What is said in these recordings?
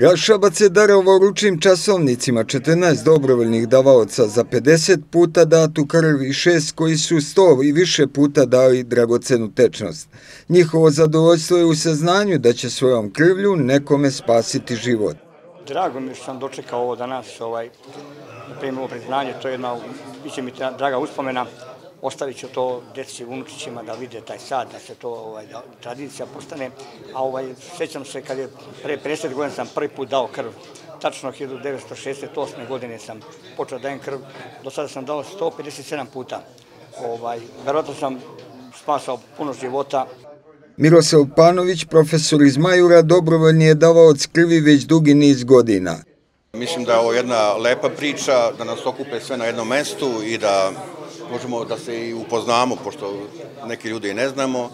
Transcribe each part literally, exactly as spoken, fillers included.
Grad Šabac je darovao ručnim časovnicima četrnaest dobrovoljnih davaoca za pedeset puta datu krv i šest koji su sto i više puta dali dragocenu tečnost. Njihovo zadovoljstvo je u saznanju da će svojom krvlju nekome spasiti život. Drago mi je što sam dočekao ovo danas, ovaj, da primim ovo priznanje, to je jedna, biće mi draga uspomena. Ostavit ću to djeci, unučićima da vide taj sad, da se to ovaj, da tradicija postane. A ovaj, sjećam se kad je pre pedeset godina sam prvi put dao krv. Tačno hiljadu devetsto šezdeset osme. godine sam počeo da dajem krv. Do sada sam dao sto pedeset sedam puta. Ovaj, verovatno sam spasao puno života. Miroslav Panović, profesor iz Majura, dobrovoljni je davaoc krvi već dugi niz godina. Mislim da je ovo jedna lepa priča, da nas okupe sve na jednom mestu i da možemo da se i upoznamo, pošto neki ljudi i ne znamo.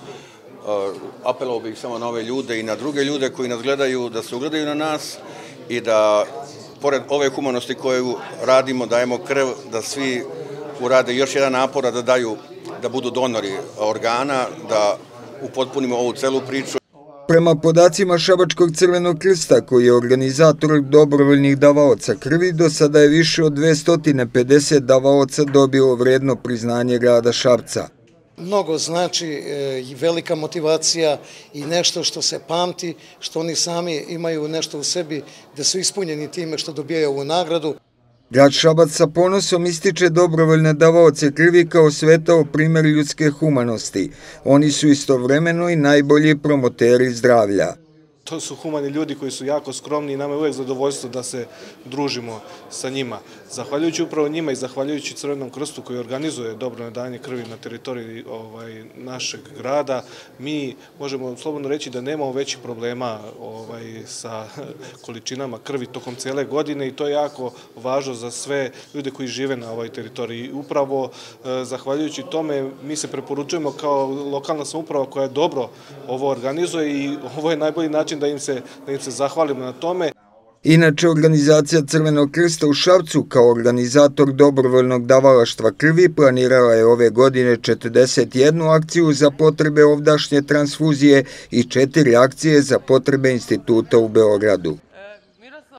Apelovao bih samo na ove ljude i na druge ljude koji nas gledaju, da se ugledaju na nas i da, pored ove humanosti koju radimo, dajemo krv, da svi urade još jedan napor da daju, da budu donori organa, da upotpunimo ovu celu priču. Prema podacima Šabačkog crvenog krsta, koji je organizator dobrovoljnih davaoca krvi, do sada je više od dvesta pedeset davaoca dobilo vredno priznanje grada Šapca. Mnogo znači i velika motivacija i nešto što se pamti, što oni sami imaju nešto u sebi, da su ispunjeni time što dobijaju ovu nagradu. Grad Šabac sa ponosom ističe dobrovoljne davaoce krvi kao svetao primjer ljudske humanosti. Oni su istovremeno i najbolji promoteri zdravlja. To su humani ljudi koji su jako skromni i nama je uvijek zadovoljstvo da se družimo sa njima. Zahvaljujući upravo njima i zahvaljujući Crvenom krstu koji organizuje dobrovoljno dajanje krvi na teritoriji ovaj, našeg grada, mi možemo slobodno reći da nemamo većih problema ovaj, sa količinama krvi tokom cijele godine i to je jako važno za sve ljude koji žive na ovoj teritoriji. Upravo eh, zahvaljujući tome mi se preporučujemo kao lokalna samouprava koja dobro ovo organizuje i ovo je najbolji način da im se, da im se zahvalimo na tome. Inače, organizacija Crvenog krsta u Šapcu kao organizator dobrovoljnog davalaštva krvi planirala je ove godine četrdeset jednu akciju za potrebe ovdašnje transfuzije i četiri akcije za potrebe instituta u Beogradu.